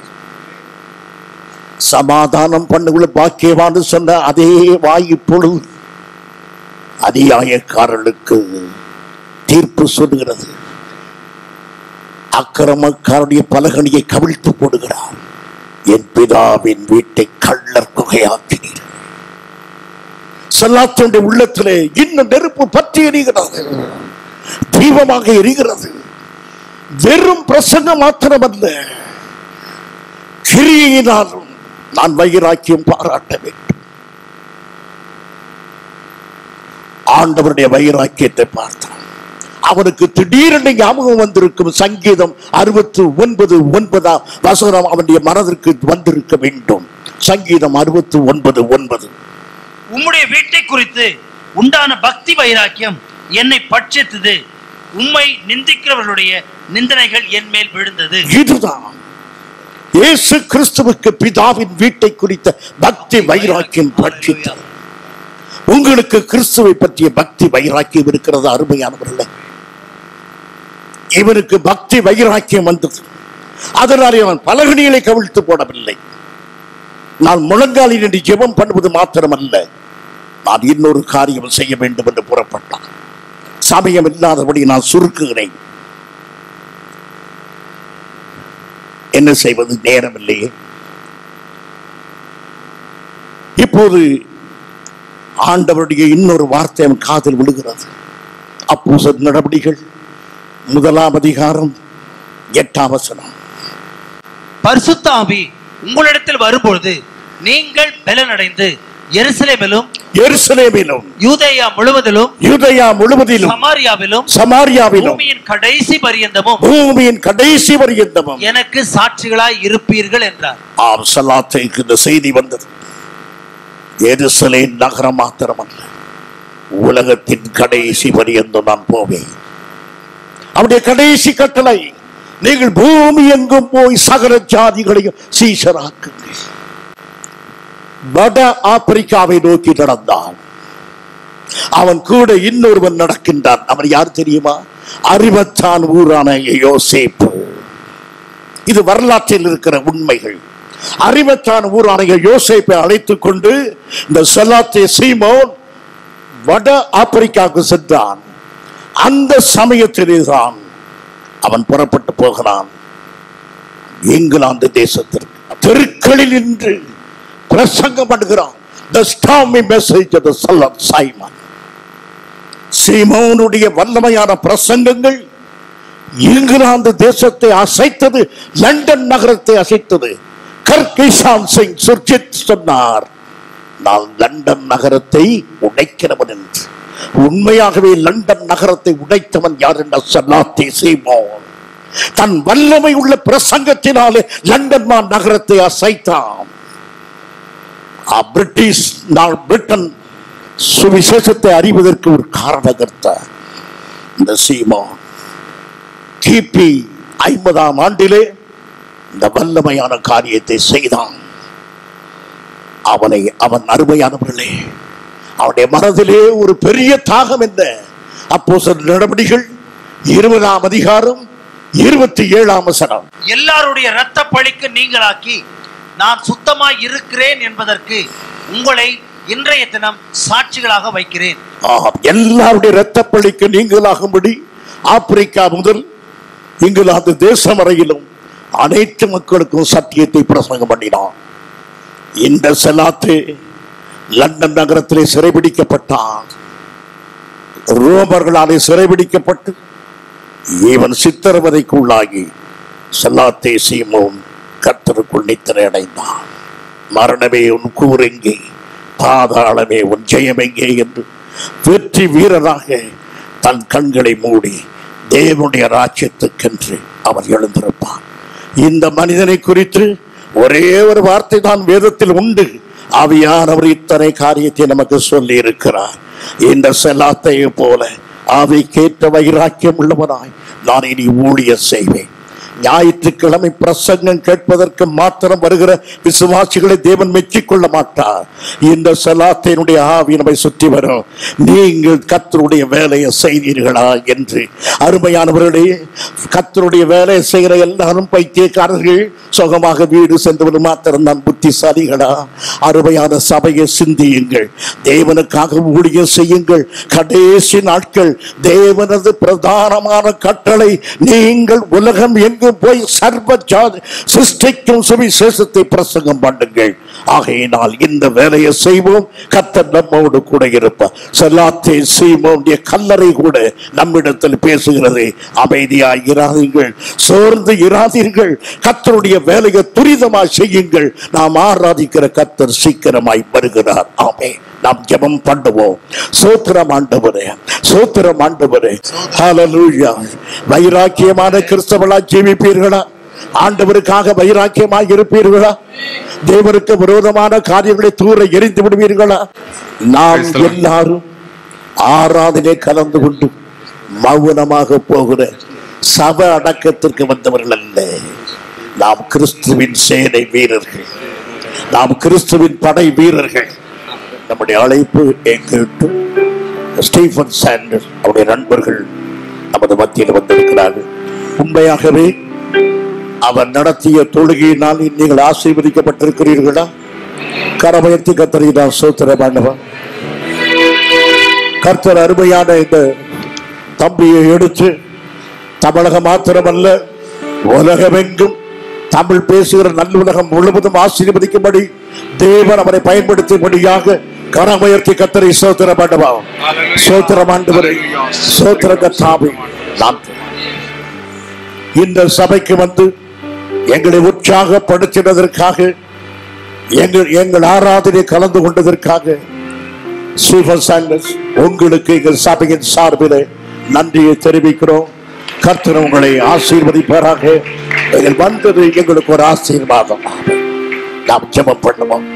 சமாதானம் பண்ணுள்ள பாக்கியவான்னு சொன்ன அதே வாய் இப்பொழுது அநியாயக்காரர்களுக்கு தீர்ப்பு சொல்லுகிறது. அக்கிரமக்காரனுடைய பலகணியை கவிழ்த்து போடுகிறார். என் பிதாவின் வீட்டை கள்ளர் குகையாக்கினீர். சல்லாத்துடைய உள்ளத்திலே இன்னும் நெருப்பு பற்றி எரிகிறது, தீபமாக எரிகிறது. வெறும் பிரசங்கம் மாத்திரமல்ல, கிரியையினாலும் நான் வைராக்கியம் பாராட்ட வேண்டும். ஆண்டவருடைய வைராக்கியத்தை பார்த்தான். அவனுக்கு திடீரென ஞாபகம் வந்திருக்கும் சங்கீதம் அறுபத்தி ஒன்பது ஒன்பதாம் வசனம் அவனுடைய மனதிற்கு வந்திருக்க வேண்டும். சங்கீதம் அறுபத்தி ஒன்பது ஒன்பது. உம்முடைய வீட்டை குறித்து உண்டான பக்தி வைராக்கியம் என்னை பட்சித்தது, உம்மை நிந்திக்கிறவர்களுடைய நிந்தனைகள் என் மேல் விழுந்தது. இதுதான் இயேசு கிறிஸ்துவுக்கு பிதாவின் வீட்டை குறித்த பக்தி வைராக்கியம் பட்சித்தது. உங்களுக்கு கிறிஸ்துவை பற்றிய பக்தி வைராக்கியம் இருக்கிறது அருமையானவர்களே. இவனுக்கு பக்தி வைராக்கியம் வந்தது. அதனாலே அவன் பலகணிகளை கவிழ்த்து போடவில்லை. நான் முழங்காலில் நின்று ஜெபம் பண்ணுவது மாத்திரமல்ல, நான் இன்னொரு காரியம் செய்ய வேண்டும் என்று புறப்பட்டான். சமயம் இல்லாதபடி நான் சுருக்குகிறேன். என்ன செய்வது, நேரம் இல்லையே. இப்போது ஆண்டவருடைய இன்னொரு வார்த்தை அவன் காதில் விழுகிறது. அப்போஸ்தலர் நடபடிகள் முதலாம் அதிகாரம் எட்டாம் வசனம். பரிசுத்த ஆவி உங்களிடத்தில் வரும்பொழுது நீங்கள் பலனடைந்து எருசலேமிலும் எருசலேமிலும் யூதேயா முழுவதிலும் யூதேயா முழுவதிலும் சமாரியாவிலும் சமாரியாவிலும் பூமியின் கடைசி பரியந்தமும் பூமியின் கடைசி பரியந்தமும் எனக்கு சாட்சிகளாய் இருப்பீர்கள் என்றார். ஆம், சலாத்துக்கு இந்த செய்தி வந்தது. எருசலேம் நகரம் மாத்திரமல்ல, உலகத்தின் கடைசி பரியந்தம் நான் போவேன். அவருடைய கடைசி கட்டளை, நீங்கள் பூமி எங்கும் போய் சகல ஜாதிகளையும் சீஷராக்குங்கள். வட ஆப்பிரிக்காவை நோக்கி நடந்தான். அவன் கூட இன்னொருவன் நடக்கின்றான். அவன் யார் தெரியுமா? அறிவத்தான் ஊரான யோசேப்பு. இது வரலாற்றில் இருக்கிற உண்மைகள். அறிவத்தான் ஊரான யோசேப்பை அழைத்துக் கொண்டு இந்த சலாத்தே சீமோன் வட ஆப்பிரிக்காவுக்கு சென்றான். அந்த சமயத்திலேதான் அவன் புறப்பட்டு போகிறான் இங்கிலாந்து தேசத்திற்கு. தெருக்களில் நின்று பிரசங்கம் பண்ணுகிறான். The stormy message of the son of Simon. சீமோனுடைய வல்லமையான பிரசங்கங்கள் இங்கிலாந்து தேசத்தை அசைத்தது, லண்டன் நகரத்தை அசைத்தது. கர்கிஷான் சிங் சுர்ஜித் சொன்னார், நான் லண்டன் நகரத்தை உடைக்கிறவன் என்று. உண்மையாகவே லண்டன் நகரத்தை உடைத்தவன் யார் என்ற சலாத்தே சீமோன் தன் வல்லமை உள்ள பிரசங்கத்தினாலே லண்டன் நகரத்தை அசைத்தான். பிரிட்டிஷ் பிரிட்டன் சுவிசேஷத்தை அறிவதற்கு ஒரு காரணகர்த்தா இந்த சீமோன். கிபி ஐம்பதாம் ஆண்டிலே இந்த வல்லமையான காரியத்தை செய்தான். அவனை அவன் அருமையானவர்களே, அவனுடைய மனதிலே ஒரு பெரிய தாகம். என்ன? அப்போஸ்தலர் நடபடிகள் இருபதாம் அதிகாரம் இருபத்தி ஏழாம் வசனம். எல்லாருடைய இரத்த பழிக்கு நீங்களாக்கி நான் சுத்தமாய் இருக்கிறேன் என்பதற்கு உங்களை இன்றைய தினம் சாட்சிகளாக வைக்கிறேன். எல்லாருடைய இரத்த பழிக்கு நீங்களாகும்படி ஆப்பிரிக்கா முதல் இங்கிலாந்து தேசம் வரையிலும் அனைத்து மக்களுக்கும் சத்தியத்தை பிரசங்கம் பண்ணினான். இந்த செலாத்து லண்டன் நகரத்திலே சிறைபிடிக்கப்பட்டான். ரோமர்களாலே சிறைபிடிக்கப்பட்டு இவன் சித்திரவதைக்கு உள்ளாகி செலாத்தே சீமோன் கர்த்தருக்குள் நித்திரை அடைந்தான். மரணமே உன் கூரெங்கே, பாதாளமே உன் ஜெயமெங்கே என்று வெற்றி வீரராக தன் கண்களை மூடி தேவனுடைய ராஜ்யத்துக்கென்று அவர் எழுந்திருப்பார். இந்த மனிதனை குறித்து ஒரே ஒரு வார்த்தை தான் வேதத்தில் உண்டு. ஆவியானவர் இத்தனை காரியத்தை நமக்கு சொல்லி இருக்கிறார். இந்த செலாத்தையை போல ஆவிக்கேற்ற வைராக்கியம் உள்ளவனாய் நான் இனி ஊழியம் செய்வேன். ஞாயிற்றுக்கிழமை பிரசங்கம் கேட்பதற்கு மாத்திரம் வருகிற விசுவாசிகளை தேவன் மெச்சிக்கொள்ள மாட்டார். இந்த செலாத்தினுடைய ஆவி நம்மை சுற்றி வரும். நீங்கள் கர்த்தருடைய வேலையை செய்தீர்களா என்று. அருமையானவர்களே, கர்த்தருடைய வேலையை செய்கிற எல்லாரும் பைத்தியக்காரர்கள், சுகமாக வீடு சென்றவர் மாத்திரம் தான் புத்திசாலிகளா? அருமையான சபையை சிந்தியுங்கள், தேவனுக்காக ஊழியம் செய்யுங்கள். கடைசி நாட்கள் தேவனது பிரதானமான கட்டளை, நீங்கள் உலகம் எங்கு போய் சர்வ ஜாதி சிருஷ்டிக்கும் சுவிசேஷத்தை பிரசங்கம் பண்ணுங்கள். ஆகையினால் இந்த வேலையை செய்வோம். கர்த்தர் நம்மோடு கூட இருப்பார். செலாத்தே சீமோனுடைய கல்லறை கூட நம்மிடத்தில் பேசுகிறது. அமைதியாய் இராதீர்கள், சோர்ந்து இராதீர்கள், கர்த்தருடைய வேலையை துரிதமாய் செய்யுங்கள். நாம் ஆராதிக்கிற கர்த்தர் சீக்கிரமாய் வருகிறார். ஆமென். நாம் ஜெபம் பண்ணுவோம். ஸ்தோத்திரம் ஆண்டவரே, ஸ்தோத்திரம் ஆண்டவரே. ஹல்லேலூயா. வைராக்கியமான கிறிஸ்தவர்களா ஜீவிப்பீர்களா? ஆண்டவருக்காக வைராக்கியமாக இருப்பீர்களா? தேவனுக்கு விரோதமான காரியங்களை தூர எரிந்து விடுவீர்களா? நாம் எல்லாரும் ஆராதனை கலந்து கொண்டு மௌனமாக போகிற சப அடக்கத்திற்கு வந்தவர்கள் அல்ல. நாம் கிறிஸ்துவின் சேனை வீரர்கள், நாம் கிறிஸ்துவின் படை வீரர்கள். நம்முடைய அழைப்பு கேட்டு ஸ்டீஃபன் சாண்டர் அவருடைய நண்பர்கள் நமது மத்தியில் வந்திருக்கிறார்கள். உண்மையாகவே அவர் நடத்திய தொழுகையினால் நீங்கள் ஆசீர்வதிக்கப்பட்டிருக்கிறீர்களா? கரமயத்தி கத்தரிதான் சோத்திரமானவா. கர்த்தர் அருமையான இந்த தம்பியை எடுத்து தமிழகம் மாத்திரமல்ல உலகமெங்கும் தமிழ் பேசுகிற நல்லுலகம் முழுவதும் ஆசீர்வதிக்கும்படி தேவன் அவரை பயன்படுத்தும்படியாக கரமயத்தி கத்தரை சோத்திரமானவா. சோத்திரமாண்டவரை சோத்திர கத்தாவை நான் இந்த சபைக்கு வந்து எங்களை உற்சாகப்படுத்தினதற்காக, எங்கள் எங்கள் ஆராதனை கலந்து கொண்டதற்காக ஸ்டீஃபன் சாண்டர்ஸ் உங்களுக்கு எங்கள் சபையின் சார்பில் நன்றியை தெரிவிக்கிறோம். கர்த்தர் உங்களை ஆசீர்வதிப்பாராக. எங்கள் வந்தது எங்களுக்கு ஒரு ஆசீர்வாதம். நாம் ஜெபம் பண்ணுவோம்.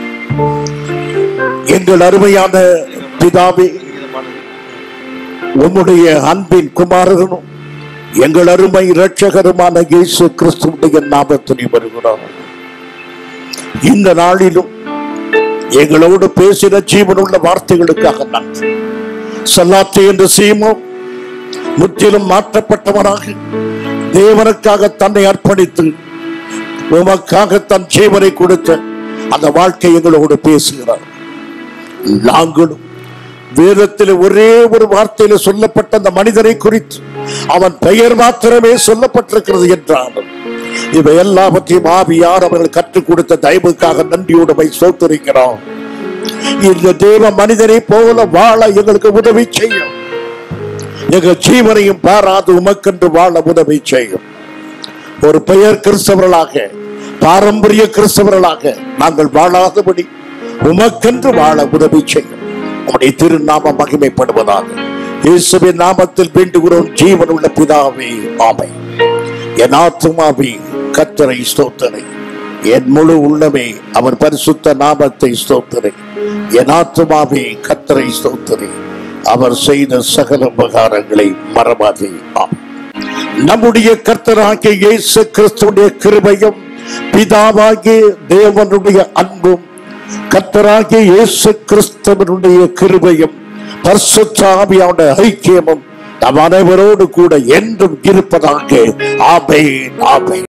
எங்கள் அருமையான பிதாவே, உம்முடைய அன்பின் குமாரனும் எங்கள் அருமை இரட்சகருமான இயேசு கிறிஸ்துவுடைய நாமத்தில் வருகிறோம். இந்த நாளிலும் எங்களோடு பேசின ஜீவனுள்ள வார்த்தைகளுக்காக நன்றி. செலாத்தே என்ற சீமோன் முற்றிலும் மாற்றப்பட்டவனாக தேவனுக்காக தன்னை அர்ப்பணித்து உமக்காக தன் ஜீவனை கொடுத்த அந்த வாழ்க்கை எங்களோடு பேசுகிறார். நாங்களும் வேதத்தில் ஒரே ஒரு வார்த்தையில சொல்லப்பட்ட அந்த மனிதனை குறித்து அவன் பெயர் மாத்திரமே சொல்லப்பட்டிருக்கிறது என்றாலும் இவை எல்லாவற்றையும் ஆவியார் அவர்கள் கற்றுக் கொடுத்த தயவுக்காக நன்றியோடு சோத்தரிக்கிறோம். இந்த தேவ மனிதனை போல வாழ எங்களுக்கு உதவி செய்யும். எங்கள் ஜீவனையும் பாராது உமக்கென்று வாழ உதவி செய்யும். ஒரு பெயர் கிறிஸ்தவர்களாக, பாரம்பரிய கிறிஸ்தவர்களாக நாங்கள் வாழாதபடி உமக்கென்று வாழ உதவி செய்யும். உம்முடைய திருநாமம் மகிமைப்படுவதாக இயேசுவின் நாமத்தில் வேண்டுகிறோம் ஜீவன் உள்ள பிதாவே, ஆமென். என் ஆத்துமாவே கர்த்தரை ஸ்தோத்திரை, என் முழு உள்ளமே அவர் பரிசுத்த நாமத்தை ஸ்தோத்திரை. என் ஆத்துமாவே கர்த்தரை ஸ்தோத்திரை, அவர் செய்த சகல உபகாரங்களை மறவாதே. ஆமென். நம்முடைய கர்த்தராகிய இயேசு கிறிஸ்துவுடைய கிருபையும் பிதாவாகிய தேவனுடைய அன்பும் கர்த்தராகிய இயேசு கிறிஸ்துவினுடைய கிருபையும் பரிசுத்த ஆவியானவருடைய ஐக்கியமும் நம் அனைவரோடு கூட என்றும் இருப்பதாக. ஆமென், ஆமென்.